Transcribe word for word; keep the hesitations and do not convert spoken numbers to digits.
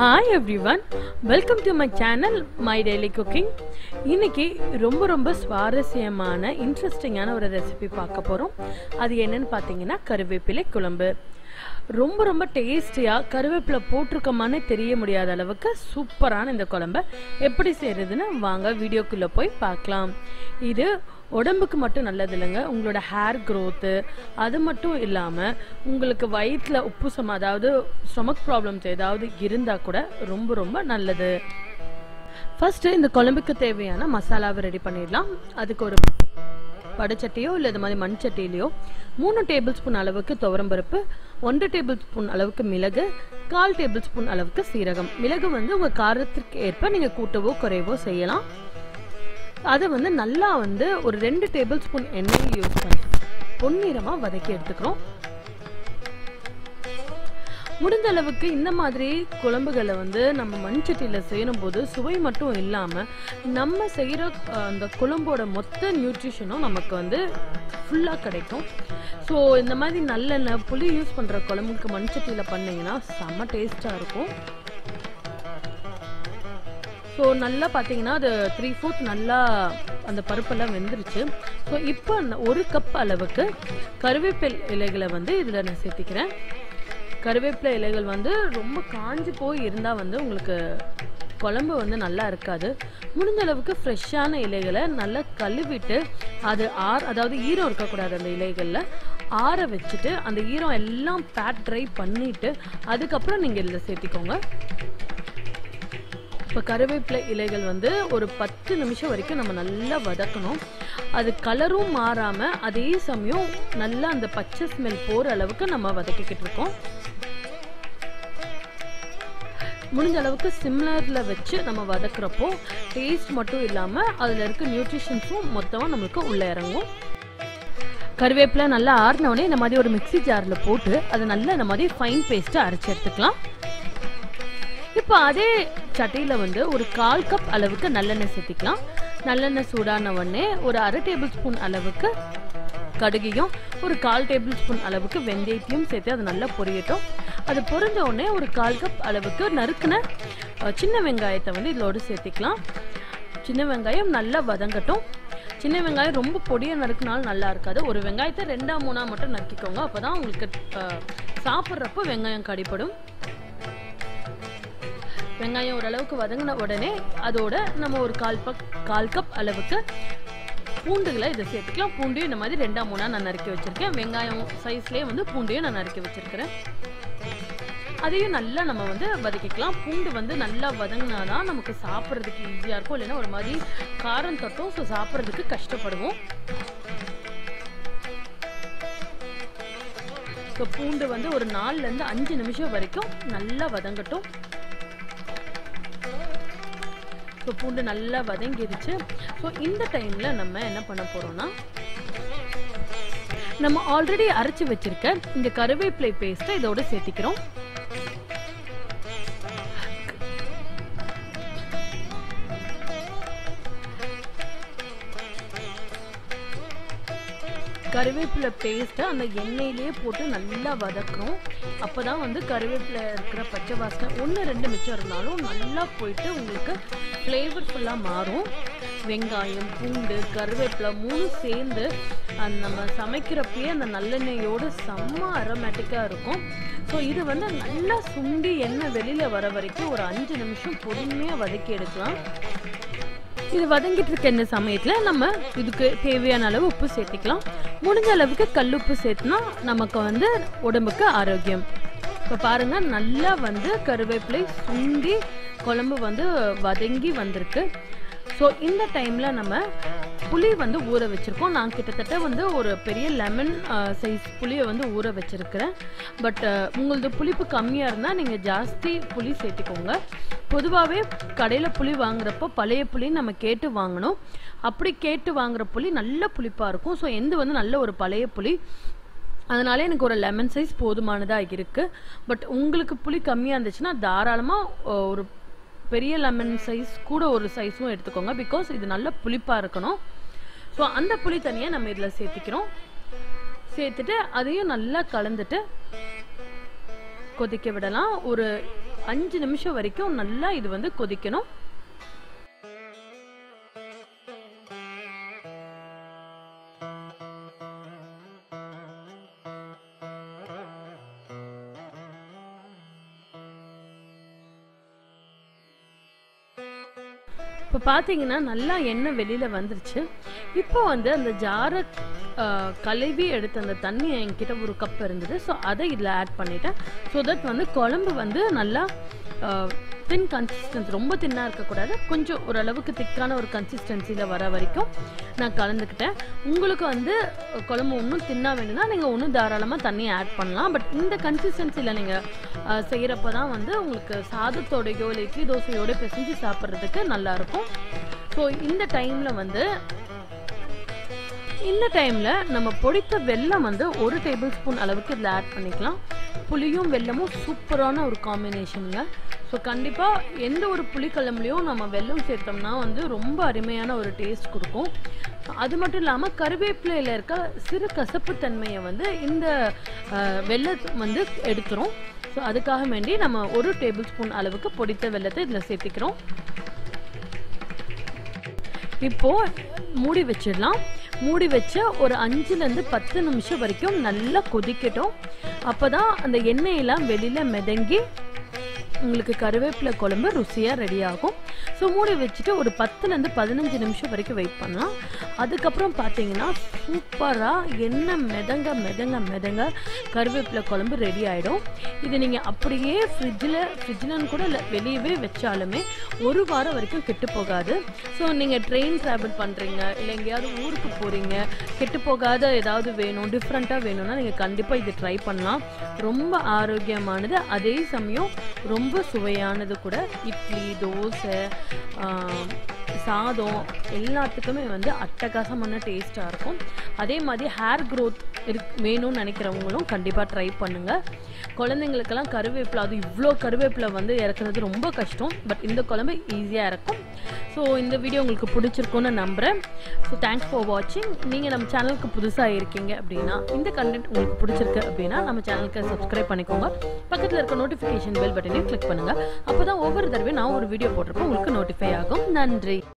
Hi everyone, welcome to my channel My Daily Cooking. இன்னைக்கு ரொம்ப ரொம்ப சுவாரஸ்யமான இன்ட்ரெஸ்டிங்கான ஒரு ரெசிபி பார்க்க போறோம். அது என்னன்னு பாத்தீங்கன்னா கருவேப்பிலை குழம்பு. ரொம்ப ரொம்ப டேஸ்டியா கருவேப்பிலை போட்டிருக்கமானே தெரிய முடியாத அளவுக்கு சூப்பரான இந்த குழம்பை எப்படி செய்யறதுன்னு வாங்க வீடியோக்குள்ள போய் பார்க்கலாம். இது உடம்புக்கு மட்டும் நல்லது இல்லைங்க, உங்களோட ஹேர் க்ரோத்து அது மட்டும் இல்லாமல் உங்களுக்கு வயிற்றில் உப்புசம் அதாவது ஸ்டொமக் ப்ராப்ளம்ஸ் ஏதாவது இருந்தால் கூட ரொம்ப ரொம்ப நல்லது. ஃபஸ்ட்டு இந்த குழம்புக்கு தேவையான மசாலாவை ரெடி பண்ணிடலாம். அதுக்கு ஒரு படைச்சட்டியோ இல்லை இது மாதிரி மண் சட்டியிலையோ மூணு டேபிள் ஸ்பூன் அளவுக்கு துவரம்பருப்பு, ஒன்றரை டேபிள் ஸ்பூன் அளவுக்கு மிளகு, கால் டேபிள் ஸ்பூன் அளவுக்கு சீரகம். மிளகு வந்து உங்கள் காரத்திற்கு ஏற்ப நீங்கள் கூட்டவோ குறைவோ செய்யலாம். அதை வந்து நல்லா வந்து ஒரு ரெண்டு டேபிள் ஸ்பூன் எண்ணெய் யூஸ் பண்ணி பொன்னிறமாக வதக்கி எடுத்துக்கிறோம். முடிந்த அளவுக்கு இந்த மாதிரி குழம்புகளை வந்து நம்ம மண் சட்டியில் செய்யும் போது சுவை மட்டும் இல்லாமல் நம்ம செய்கிற அந்த குழம்போட மொத்த நியூட்ரிஷனும் நமக்கு வந்து ஃபுல்லாக கிடைக்கும். ஸோ இந்த மாதிரி நல்லெண்ணெய் புளி யூஸ் பண்ணுற குழம்புக்கு மண் சட்டியில் பண்ணிங்கன்னா செம்ம டேஸ்ட்டாக இருக்கும். ஸோ நல்லா பார்த்தீங்கன்னா அது த்ரீ ஃபோர்த் நல்லா அந்த பருப்பெல்லாம் வெந்துருச்சு. ஸோ இப்போ ஒரு கப் அளவுக்கு கருவேப்பிலை இலைகளை வந்து இதில் நான் சேர்த்திக்கிறேன். கருவேப்பிலை இலைகள் வந்து ரொம்ப காஞ்சி போய் இருந்தால் வந்து உங்களுக்கு குழம்பு வந்து நல்லா இருக்காது. முடிஞ்ச அளவுக்கு ஃப்ரெஷ்ஷான இலைகளை நல்லா கழுவிட்டு அது ஆர் அதாவது ஈரம் இருக்கக்கூடாது அந்த இலைகளில் ஆற வச்சுட்டு அந்த ஈரம் எல்லாம் பேட் ட்ரை பண்ணிவிட்டு அதுக்கப்புறம் நீங்கள் இதில் சேர்த்திக்கோங்க. இப்போ கருவேப்பிலை இலைகள் வந்து ஒரு பத்து நிமிஷம் வரைக்கும் நம்ம நல்லா வதக்கணும். அது கலரும் மாறாமல் அதே சமயம் நல்லா அந்த பச்சை ஸ்மெல் போகிற அளவுக்கு நம்ம வதக்கிக்கிட்டு இருக்கோம். முடிஞ்ச அளவுக்கு சிம்லரில் வச்சு நம்ம வதக்குறப்போ டேஸ்ட் மட்டும் இல்லாமல் அதில் இருக்க நியூட்ரிஷன்ஸும் மொத்தமாக நம்மளுக்கு உள்ளே இறங்கும். கருவேப்பிலை நல்லா ஆறினோடனே இந்த மாதிரி ஒரு மிக்சி ஜாரில் போட்டு அதை நல்லா இந்த மாதிரி ஃபைன் பேஸ்ட்டை அரைச்சி எடுத்துக்கலாம். இப்போ அதே சட்டியில் வந்து ஒரு கால் கப் அளவுக்கு நல்லெண்ணெய் சேர்த்திக்கலாம். நல்லெண்ணெய் சூடான உடனே ஒரு அரை டேபிள் ஸ்பூன் அளவுக்கு கடுகையும் ஒரு கால் டேபிள் ஸ்பூன் அளவுக்கு வெந்தயத்தையும் சேர்த்து அது நல்லா பொரியட்டும். அது பொரிஞ்ச உடனே ஒரு கால் கப் அளவுக்கு நறுக்குன சின்ன வெங்காயத்தை வந்து இதோடு சேர்த்திக்கலாம். சின்ன வெங்காயம் நல்லா வதங்கட்டும். சின்ன வெங்காயம் ரொம்ப பொடியை நறுக்குனாலும் நல்லா இருக்காது. ஒரு வெங்காயத்தை ரெண்டா மூணா மட்டும் நறுக்கிக்கோங்க, அப்போ தான் உங்களுக்கு சாப்பிட்றப்போ வெங்காயம் கடிப்படும். வெங்காயம் ஓரளவுக்கு வதங்கின உடனே அதோட நம்ம ஒரு கால் பக் கால் கப் அளவுக்கு பூண்டுகளை இதை சேர்த்துக்கலாம். பூண்டையும் இந்த மாதிரி ரெண்டா மூணா நான் நறுக்கி வச்சிருக்கேன். வெங்காயம் சைஸ்லேயே வந்து பூண்டையும் நான் நறுக்கி வச்சிருக்கிறேன். அதையும் நல்லா நம்ம வந்து வதக்கிக்கலாம். பூண்டு வந்து நல்லா வதங்கினாதான் நமக்கு சாப்பிட்றதுக்கு ஈஸியாக இருக்கும், இல்லைன்னா ஒரு மாதிரி காரம் தட்டும். ஸோ சாப்பிட்றதுக்கு கஷ்டப்படுவோம். ஸோ பூண்டு வந்து ஒரு நாலுலேருந்து அஞ்சு நிமிஷம் வரைக்கும் நல்லா வதங்கட்டும். ஸோ பூண்டு நல்லா வதங்கிடுச்சு. ஸோ இந்த டைமில் நம்ம என்ன பண்ண போகிறோம்னா நம்ம ஆல்ரெடி அரைச்சி வச்சிருக்க இந்த கருவேப்பிலை பேஸ்ட்டை இதோட சேர்த்திக்கிறோம். கருவேப்பிலை பேஸ்ட்டை அந்த எண்ணெயிலே போட்டு நல்லா வதக்குறோம். அப்போ தான் வந்து கருவேப்பிலை இருக்கிற பச்சை வாசனை ஒன்று ரெண்டு மிச்சம் இருந்தாலும் நல்லா போயிட்டு உங்களுக்கு ஃப்ளேவர்ஃபுல்லாக மாறும். வெங்காயம், பூண்டு, கருவேப்பிலை மூணு சேர்ந்து அந்த நம்ம சமைக்கிறப்பயே அந்த நல்லெண்ணெயோடு செம்ம அரோமேட்டிக்காக இருக்கும். ஸோ இது வந்து நல்லா சுண்டி எண்ணெய் வெளியில் வர வரைக்கும் ஒரு அஞ்சு நிமிஷம் பொறுமையாக வதக்கி எடுக்கலாம். இது வதங்கிட்டு இருக்க இந்த சமயத்தில் நம்ம இதுக்கு தேவையான அளவு உப்பு சேர்த்திக்கலாம். முடிஞ்ச அளவுக்கு கல் உப்பு சேர்த்துனா நமக்கு வந்து உடம்புக்கு ஆரோக்கியம். இப்போ பாருங்கள் நல்லா வந்து கருவேப்பிலை சுண்டி குழம்பு வந்து வதங்கி வந்திருக்கு. ஸோ இந்த டைமில் நம்ம புளி வந்து ஊற வச்சுருக்கோம். நான் கிட்டத்தட்ட வந்து ஒரு பெரிய லெமன் சைஸ் புளியை வந்து ஊற வச்சுருக்கிறேன். பட் உங்களது புளிப்பு கம்மியாக இருந்தால் நீங்கள் ஜாஸ்தி புளி சேர்த்துக்கோங்க. பொதுவாகவே கடையில் புளி வாங்குறப்போ பழைய புளி நம்ம கேட்டு வாங்கணும். அப்படி கேட்டு வாங்குற புளி நல்ல புளிப்பாக இருக்கும். ஸோ எந்த வந்து நல்ல ஒரு பழைய புளி, அதனால எனக்கு ஒரு லெமன் சைஸ் போதுமானதாக இருக்குது. பட் உங்களுக்கு புளி கம்மியாக இருந்துச்சுன்னா தாராளமாக ஒரு பெரிய லெமன் சைஸ் கூட ஒரு சைஸும் எடுத்துக்கோங்க. பிகாஸ் இது நல்ல புளிப்பாக இருக்கணும். ஸோ அந்த புளி தனியாக நம்ம இதில் சேர்த்திக்கிறோம். சேர்த்துட்டு அதையும் நல்லா கலந்துட்டு கொதிக்க விடலாம். ஒரு அஞ்சு நிமிஷம் வரைக்கும் நல்லா இது வந்து கொதிக்கணும். இப்போ பார்த்தீங்கன்னா நல்லா எண்ணெய் வெளியில் வந்துருச்சு. இப்போ வந்து அந்த ஜாரை கழுவி எடுத்த அந்த தண்ணி என்கிட்ட ஒரு கப் இருந்தது. ஸோ அதை இதில் ஆட் பண்ணிட்டேன். ஸோ தட் வந்து குழம்பு வந்து நல்லா தின் கன்சிஸ்டன்சி, ரொம்ப தின்னாக இருக்கக்கூடாது, கொஞ்சம் ஓரளவுக்கு திக்கான ஒரு கன்சிஸ்டன்சியில் வர வரைக்கும் நான் கலந்துக்கிட்டேன். உங்களுக்கு வந்து குழம்பு ஒன்றும் தின்னாக வேணும்னா நீங்கள் ஒன்றும் தாராளமாக தண்ணி ஆட் பண்ணலாம். பட் இந்த கன்சிஸ்டன்சியில் நீங்கள் செய்கிறப்ப தான் வந்து உங்களுக்கு சாதத்தோடையோ இல்லை இட்லி தோசையோட பிசைஞ்சு சாப்பிட்றதுக்கு நல்லாயிருக்கும். ஸோ இந்த டைமில் வந்து இந்த டைமில் நம்ம பொடித்த வெல்லம் வந்து ஒரு டேபிள் ஸ்பூன் அளவுக்கு இதில் ஆட் பண்ணிக்கலாம். புளியும் வெல்லமும் சூப்பரான ஒரு காம்பினேஷனுங்க. ஸோ கண்டிப்பாக எந்த ஒரு புளிக்குழம்புலையும் நம்ம வெல்லம் சேர்த்தோம்னா வந்து ரொம்ப அருமையான ஒரு டேஸ்ட் கொடுக்கும். அது மட்டும் இல்லாமல் கருவேப்பிலையில் இருக்க சிறு கசப்புத்தன்மையை வந்து இந்த வெல்லம் வந்து எடுத்துரும். ஸோ அதுக்காக வேண்டி நம்ம ஒரு டேபிள் ஸ்பூன் அளவுக்கு பொடித்த வெல்லத்தை இதில் சேர்த்திக்கிறோம். இப்போது மூடி வச்சிடலாம். மூடி வச்சு ஒரு அஞ்சுலேருந்து பத்து நிமிஷம் வரைக்கும் நல்லா கொதிக்கட்டும். அப்போ தான் அந்த எண்ணெயெல்லாம் வெளியில் மிதங்கி உங்களுக்கு கருவேப்பிலை குழம்பு ருசியாக ரெடி ஆகும். ஸோ மூடி வச்சுட்டு ஒரு பத்துலேருந்து பதினஞ்சு நிமிஷம் வரைக்கும் வெயிட் பண்ணலாம். அதுக்கப்புறம் பார்த்தீங்கன்னா சூப்பராக எண்ணெய் மிதங்க மிதங்க மிதங்க கருவேப்பிலை குழம்பு ரெடி ஆகிடும். இது நீங்கள் அப்படியே ஃப்ரிட்ஜில் ஃப்ரிட்ஜில்னு கூட இல்லை வெளியவே வச்சாலுமே ஒரு வாரம் வரைக்கும் கெட்டு போகாது. ஸோ நீங்கள் ட்ரெயின் ட்ராவல் பண்ணுறீங்க, இல்லை எங்கேயாவது ஊருக்கு போகிறீங்க, கெட்டு போகாத ஏதாவது வேணும், டிஃப்ரெண்ட்டாக வேணும்னா நீங்கள் கண்டிப்பாக இது ட்ரை பண்ணலாம். ரொம்ப ஆரோக்கியமானது, அதே சமயம் ரொம்ப சுவையானது கூட. இட்லி, தோசை, சாதம் எல்லாத்துக்குமே வந்து அட்டகாசமான டேஸ்ட்டாக இருக்கும். அதே மாதிரி ஹேர் க்ரோத் இருக் வேணும்னு நினைக்கிறவங்களும் கண்டிப்பாக ட்ரை பண்ணுங்கள். குழந்தைங்களுக்கெல்லாம் கருவேப்பிலை, அது இவ்வளோ கருவேப்பிலை வந்து இறக்குறது ரொம்ப கஷ்டம். பட் இந்த குழம்பு ஈஸியாக இருக்கும். ஸோ இந்த வீடியோ உங்களுக்கு பிடிச்சிருக்குன்னு நம்புகிறேன். ஸோ தேங்க்ஸ் ஃபார் வாட்சிங். நீங்கள் நம்ம சேனலுக்கு புதுசாக இருக்கீங்க அப்படின்னா, இந்த கண்டென்ட் உங்களுக்கு பிடிச்சிருக்கு அப்படின்னா நம்ம சேனலுக்கு சப்ஸ்கிரைப் பண்ணிக்கோங்க. பக்கத்தில் இருக்க நோட்டிஃபிகேஷன் பெல் பட்டனையும் கிளிக் பண்ணுங்கள். அப்போ தான் ஒவ்வொரு தடவை நான் ஒரு வீடியோ போட்டிருப்போம் உங்களுக்கு நோட்டிஃபை ஆகும். நன்றி.